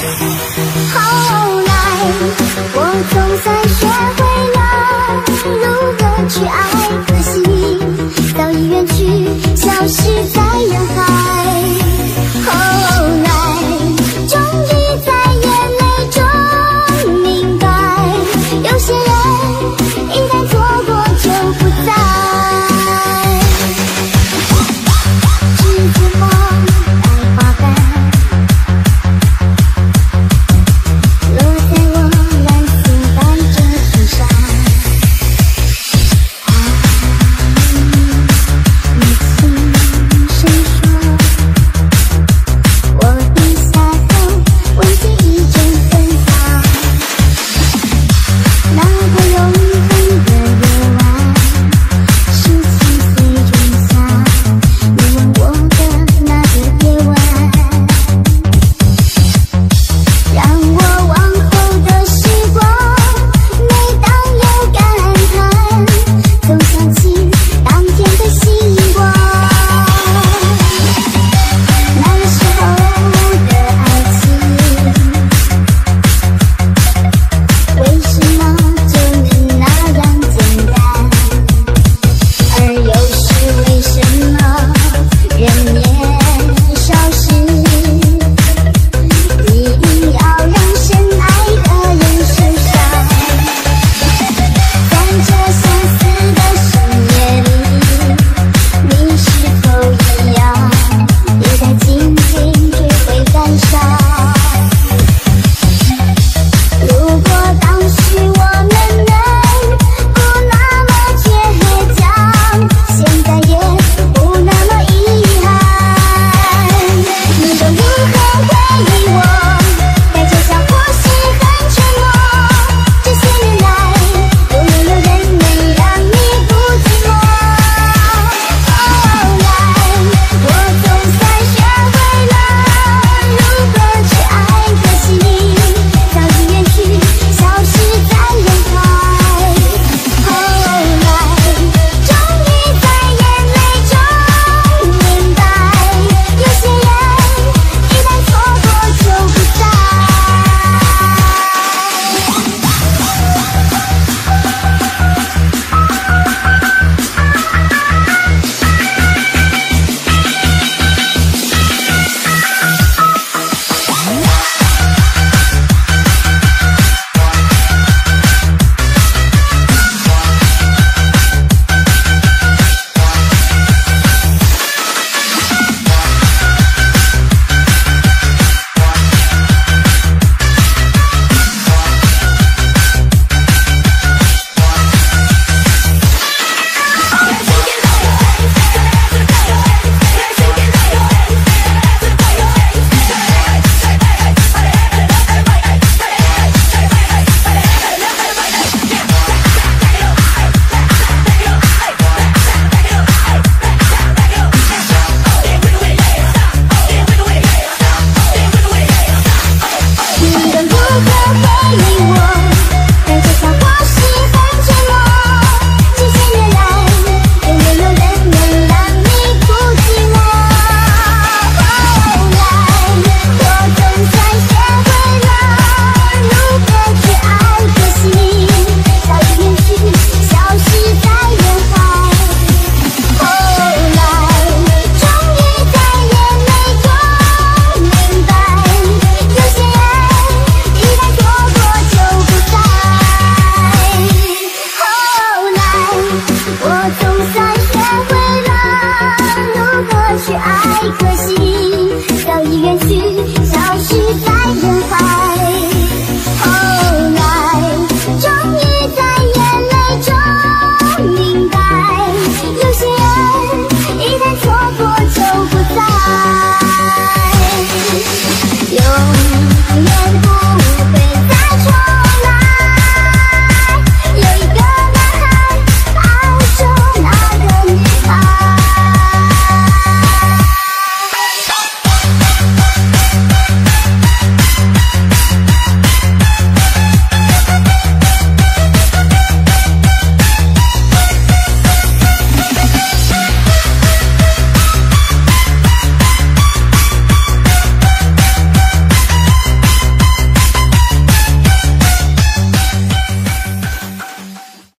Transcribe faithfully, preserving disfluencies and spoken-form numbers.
后来，我总算学会了如何去爱，可惜早已远去，消失在人海。后来，终于在眼泪中明白，有些人一旦错过就不再。栀子花白花瓣，落在我蓝色单车裙上。啊，你轻声说，我低下头，闻见一阵芬芳。那个永恒的夜晚，十七岁仲夏，你吻我的那个夜晚，让我往后的时光，每当有感叹，总想起当天的星光。那时候的爱情，为什么就能那样简单？而又是为什么人年少时，一定要让深爱的人受伤？在这相似的深夜里，你是否一样，也在静静追悔感伤？如果当时我们能不那么倔强，现在也不那么遗憾。你又如何回忆我？